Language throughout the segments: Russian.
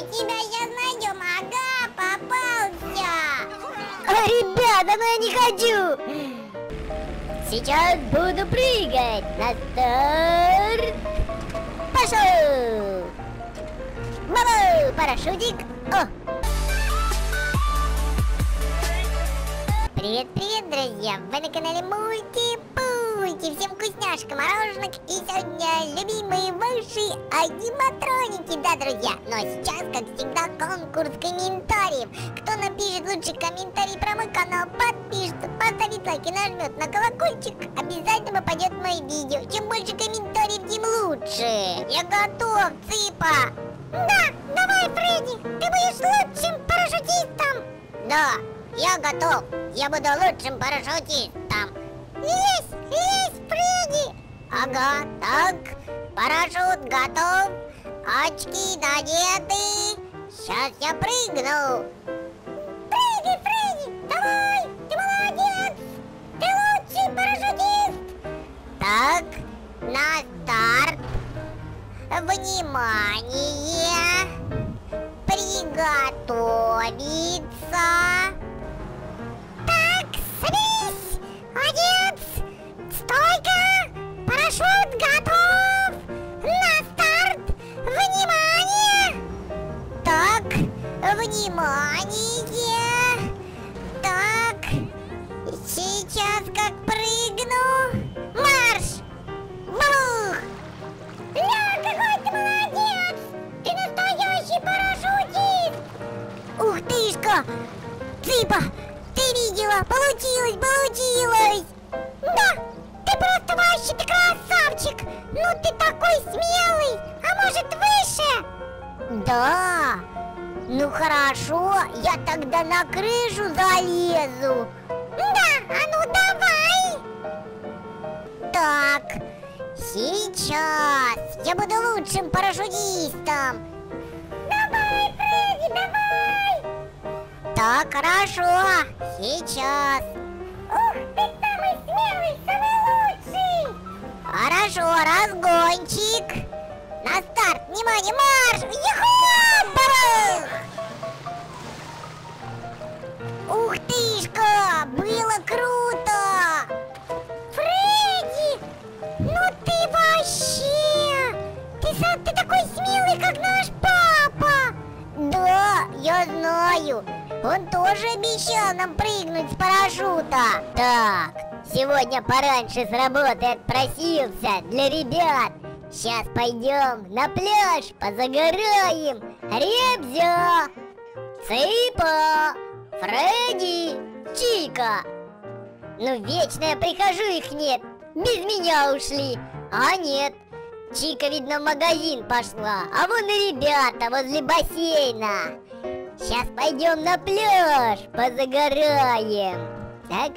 тебя сейчас найдем. Ага, попался. Ребята, ну я не хочу. Сейчас буду прыгать. На старт. Пошел. Бабу, парашютик. О. Привет, друзья! Вы на канале Мульти-Пульти! Всем вкусняшек, мороженок! И сегодня любимые ваши аниматроники, да, друзья? Но сейчас, как всегда, конкурс комментариев. Кто напишет лучший комментарий про мой канал, подпишется, поставит лайк и нажмет на колокольчик, обязательно попадет в мои видео. Чем больше комментариев, тем лучше! Я готов, Цыпа! Да, давай, Фредди! Ты будешь лучшим парашютистом! Да! Я готов! Я буду лучшим парашютистом! Лезь, Фредди! Ага, так, парашют готов, очки надеты, сейчас я прыгну! Прыгай, Фредди! Давай! Ты молодец! Ты лучший парашютист! Так, на старт! Внимание! Приготовиться! Садись! Молодец! Стойка! Парашют готов! На старт! Внимание! Так, внимание! Так, сейчас как прыгну! Марш! Бух! Ля, какой ты молодец! Ты настоящий парашютист! Ух тышка! Цыпа! Ты видела? Получилось! Да! Ты просто вообще ты красавчик! Ну ты такой смелый! А может выше? Да! Ну хорошо, я тогда на крышу залезу. Да, а ну давай! Так, сейчас я буду лучшим парашютистом. Давай, Фредди, давай! Так, хорошо, сейчас. Ух, ты самый смелый, самый лучший! Хорошо, разгончик. На старт, внимание, марш! Юху! Барах! Ух тышка, было круто! Фредди! Ну ты вообще! Ты такой смелый, как наш папа! Да, я знаю. Он тоже обещал нам прыгнуть с парашюта. Так, сегодня пораньше с работы отпросился для ребят. Сейчас пойдем на пляж, позагораем. Ребзя, Цыпа, Фредди, Чика. Ну, вечно я прихожу, их нет. Без меня ушли. А нет, Чика, видно, в магазин пошла. А вон и ребята возле бассейна. Сейчас пойдем на пляж, позагораем. Так,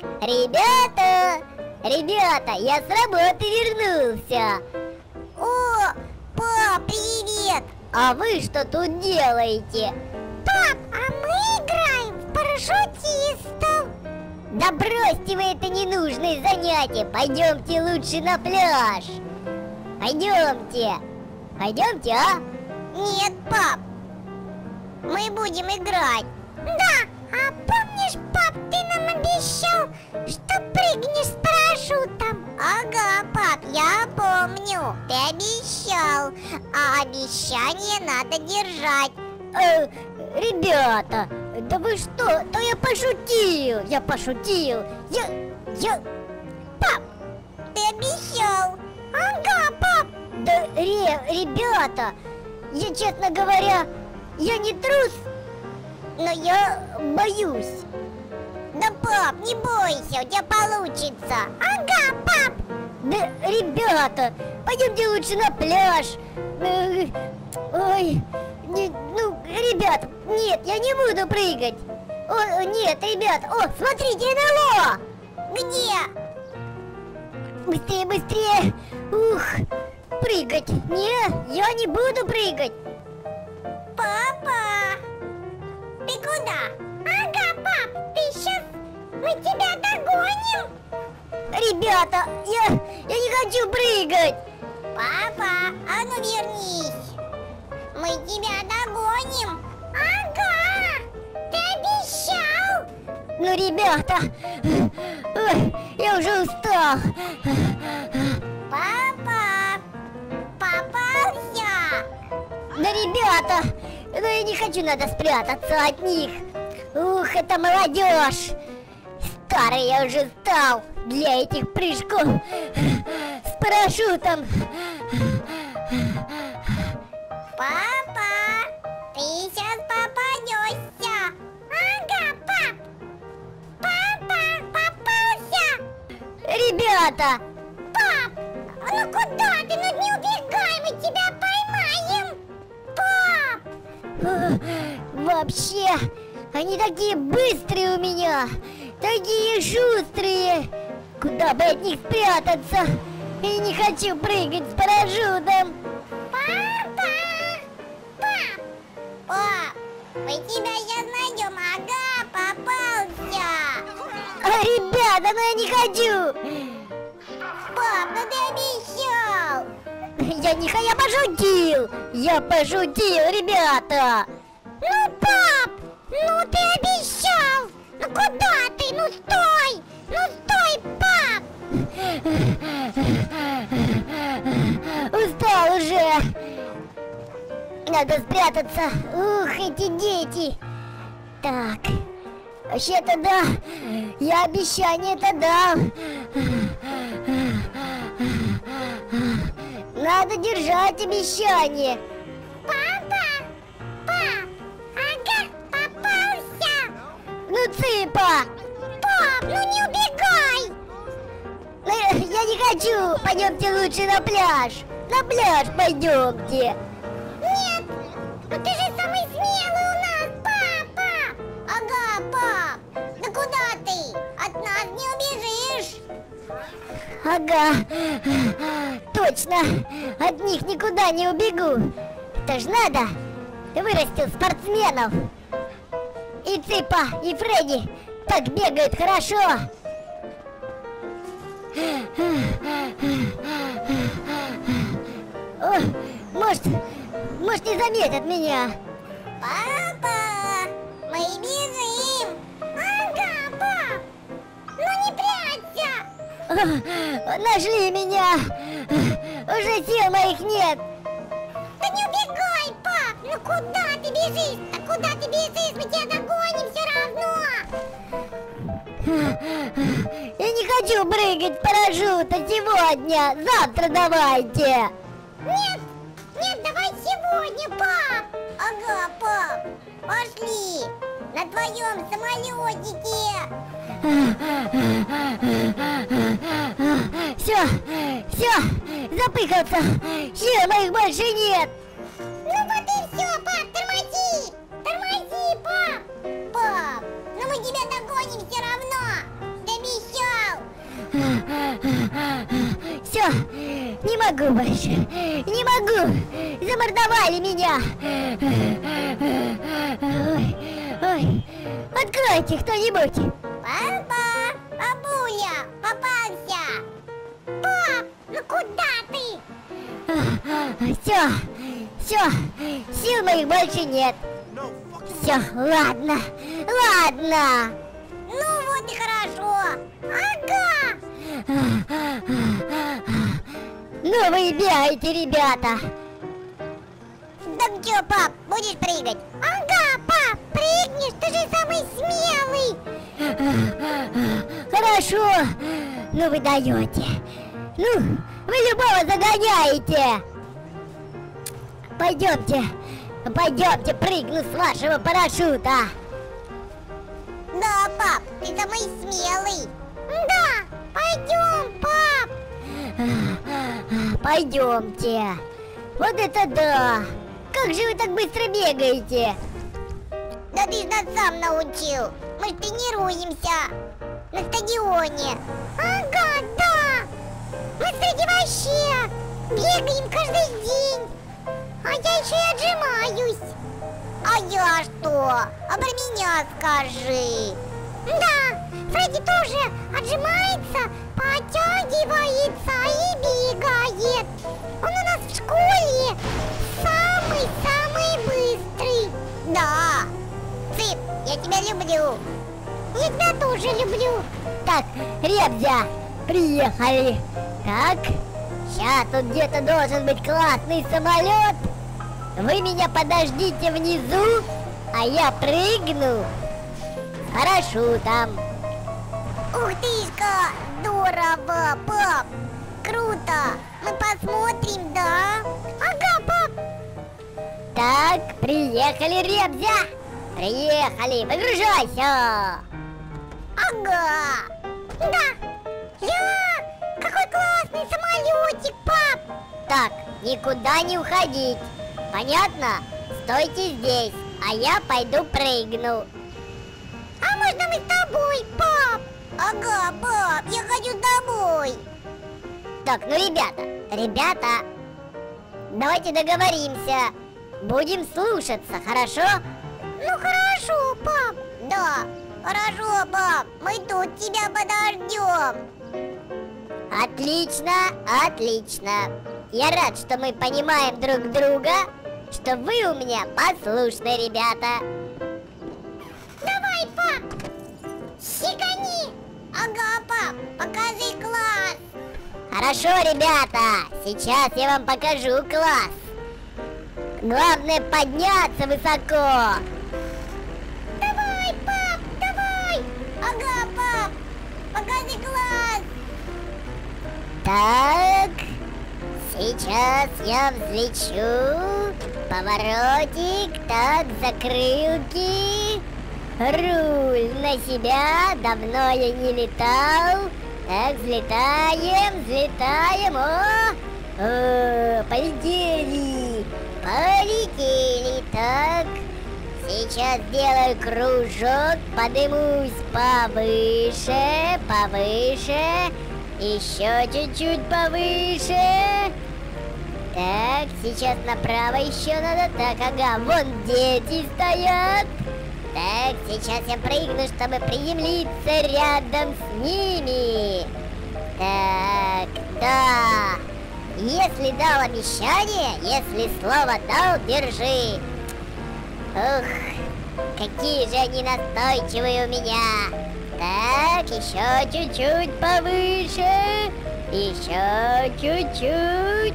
ребята, я с работы вернулся. О, пап, привет! А вы что тут делаете? Пап, а мы играем в парашютистов! Да бросьте вы это ненужное занятие. Пойдемте лучше на пляж. Пойдемте, а? Нет, пап, мы будем играть. Да, а помнишь, пап, ты нам обещал, что прыгнешь с парашютом? Ага, пап, я помню. Ты обещал, а обещание надо держать. Ребята, да вы что? Да я пошутил. Пап, ты обещал. Ага, пап. Да, ребята, я, честно говоря, я не трус, но я боюсь. Да, пап, не бойся, у тебя получится. Ага, пап. Да, ребята, пойдемте лучше на пляж. Ой, ребят, нет, я не буду прыгать. О, нет, ребят, смотрите, НЛО! Где? Быстрее! Ух, прыгать! Не, я не буду прыгать! Папа! Ты куда? Ага, пап, ты сейчас... Мы тебя догоним! Ребята, я не хочу прыгать! Папа, а ну вернись! Мы тебя догоним! Ну, ребята, ой, я уже устал. Папа! Попался! Да, ребята, ну я не хочу, надо спрятаться от них. Ух, это молодежь. Старый я уже стал для этих прыжков с парашютом. Папа! Ты сейчас попадешься! Ага, пап! Папа! Попался! Ребята, Пап! Ну куда ты? Ну не убегай, мы тебя поймаем! Пап! вообще, они такие быстрые у меня, такие шустрые. Куда бы от них спрятаться? И не хочу прыгать с парашютом. Папа! Пап! Пап! Мы тебя сейчас найдем, ага, попался! А, ребята, ну я не хочу. Пап, ну ты обещал! Я пошутил, ребята. Ну, пап! Ну ты обещал! Ну куда ты? Ну стой! Ну стой, пап! Устал уже. Надо спрятаться. Ух, эти дети. Так, вообще-то да, я обещание-то дал. Надо держать обещание. Папа! Пап! Ага, попался! Ну, цыпа! Пап, ну не убегай! Я не хочу. Пойдемте лучше на пляж. На пляж пойдемте. Нет! Ну ты же самый смелый у нас, папа! Ага, пап! Да куда ты? От нас не убежишь! Ага, точно, от них никуда не убегу. Это ж надо, вырастил спортсменов. И Цыпа, и Фредди так бегают хорошо. О, может не заметят меня. Папа! Мы бежим! Ага, пап! Ну не прячься! Нашли меня. Уже сил моих нет. Да не убегай, пап! Ну куда ты бежишь? А куда ты бежишь? Мы тебя догоним все равно! Я не хочу прыгать с парашюта сегодня. Завтра давайте. Нет! Нет, давай сегодня, пап! Ага, пап! Пошли! На твоем самолетике! Все, запыхался. Сил моих больше нет. Ну вот и все, пап, тормози! Тормози, пап! Пап, ну мы тебя догоним все равно! Ты обещал! Все, не могу больше. Не могу. Замордовали меня. Ой, откройте кто-нибудь. Папа! Бабуля! Попался! Пап, ну куда ты? Все, сил моих больше нет. Все, ладно. Ну вот и хорошо! Ага! Ну вы бегаете, ребята. Так что, пап, будешь прыгать? Ага, пап, прыгнешь, ты же самый смелый! Хорошо. Ну вы даете. Ну, вы любого загоняете. Пойдемте, прыгну с вашего парашюта. Да, пап, ты самый смелый! Да, пойдем, пап! Пойдемте. Вот это да. Как же вы так быстро бегаете? Да ты ж нас сам научил! Мы ж тренируемся! На стадионе! Ага, да! Мы, кстати, вообще бегаем каждый день! А я еще и отжимаюсь! А я что? А про меня скажи! Да, Фредди тоже отжимается, подтягивается и бегает! Он у нас в школе самый-самый быстрый! Да! Цып, я тебя люблю! Я тебя тоже люблю. Так, ребзя, приехали. Так, сейчас тут где-то должен быть классный самолет. Вы меня подождите внизу, а я прыгну с парашютом. Ух тышка, здорово, пап. Круто. Мы посмотрим, да? Ага, пап. Так, приехали, ребзя. Приехали, выгружайся. Ага. Да. Какой классный самолетик, пап. Так, никуда не уходить. Понятно? Стойте здесь, а я пойду прыгну. А можно мы с тобой, пап? Ага, пап, я хочу домой. Так, ну ребята, давайте договоримся. Будем слушаться, хорошо? Ну хорошо, пап. Да, хорошо, пап. Мы тут тебя подождем. Отлично, отлично. Я рад, что мы понимаем друг друга, что вы у меня послушные ребята. Давай, пап. Щекани. Ага, пап, покажи класс. Хорошо, ребята, сейчас я вам покажу класс. Главное подняться высоко. Давай, пап, давай. Ага, пап, покажи класс. Так, сейчас я взлечу. Поворотик, так, закрылки. Руль на себя, давно я не летал. Так, взлетаем, взлетаем. О, полетели, полетели. Так, сейчас сделаю кружок, поднимусь повыше, повыше. Еще чуть-чуть повыше. Так, сейчас направо еще надо. Так, ага, вон дети стоят. Так, сейчас я прыгну, чтобы приземлиться рядом с ними. Так, да. Если дал обещание, если слово дал, держи. Ух, какие же они настойчивые у меня. Так, еще чуть-чуть повыше. Еще чуть-чуть.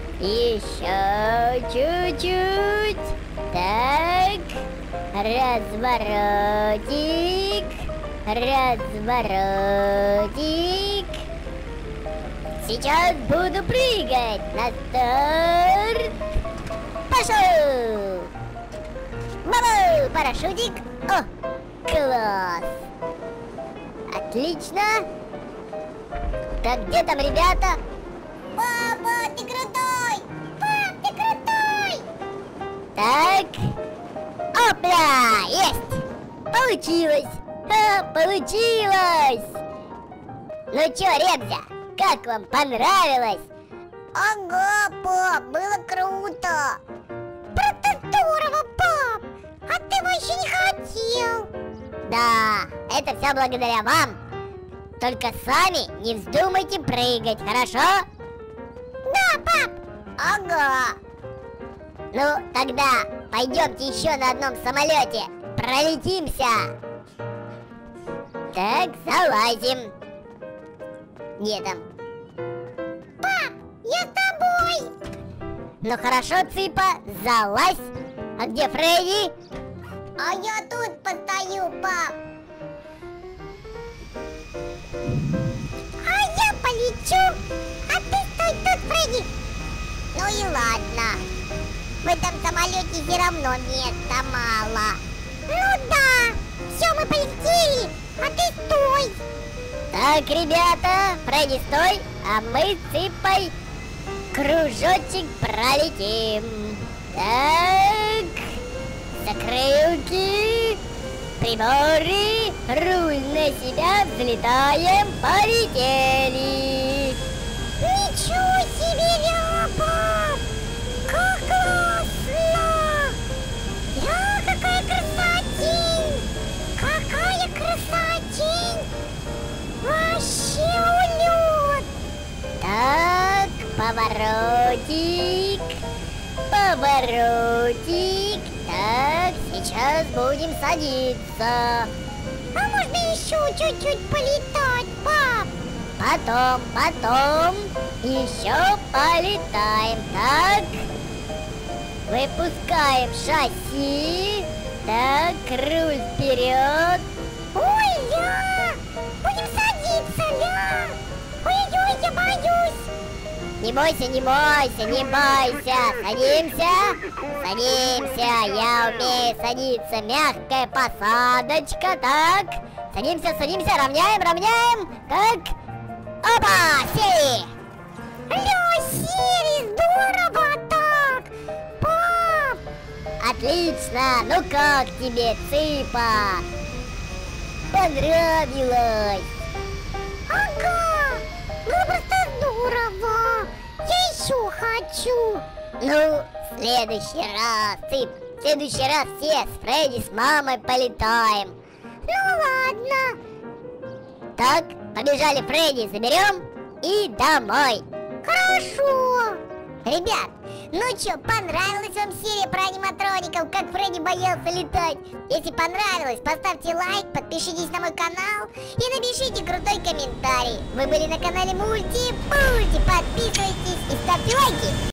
Еще чуть-чуть. Так, разворотик. Разворотик. Сейчас буду прыгать. На старт. Пошел. Бабу, парашютик. О, класс. Отлично. Так, где там ребята? Папа, ты крутой. Пап, ты крутой. Так. Опля, есть. Получилось. Получилось. Ну чё, ребзя, как вам понравилось? Ага, пап, было круто. Правда здорово, пап. А ты вообще не хотел. Да, это все благодаря вам. Только сами не вздумайте прыгать, хорошо? Да, пап. Ага. Ну, тогда пойдемте еще на одном самолете. Пролетимся. Так, залазим. Где там? Пап, я с тобой. Ну хорошо, Цыпа, залазь. А где Фредди? А я тут постою, пап. А я полечу. А ты стой тут, Фредди. Ну и ладно. В этом самолете все равно места мало. Ну да. Все, мы полетели. А ты стой. Так, ребята, Фредди, стой, а мы с Цыпой кружочек пролетим. Так, закрылки, приборы, руль на себя, взлетаем, полетели. Ничего себе, пап! Как классно! Какая красотень! Какая красотень! Вообще улет! Так, поворотик, поворотик. Так, сейчас будем садиться. А можно еще чуть-чуть полетать, пап. Потом еще полетаем. Так, выпускаем шасси. Так, руль вперед. Ой, ля! Будем садиться, ля! Ой-ой, я боюсь! Не бойся, не бойся, не бойся. Садимся, я умею садиться. Мягкая посадочка. Так, садимся, равняем. Так, опа, сели. Ля, сели, здорово так! Пап! Отлично, ну как тебе, цыпа? Понравилось? Ага! Ну просто здорово! Я еще хочу! Ну, в следующий раз, цып, в следующий раз все с Фредди с мамой полетаем. Ну ладно! Так, побежали, Фредди, заберем и домой. Хорошо! Ребят, ну что, понравилась вам серия про аниматроников, как Фредди боялся летать? Если понравилось, поставьте лайк, подпишитесь на мой канал и напишите крутой комментарий. Вы были на канале Мульти-Пульти, подписывайтесь и ставьте лайки.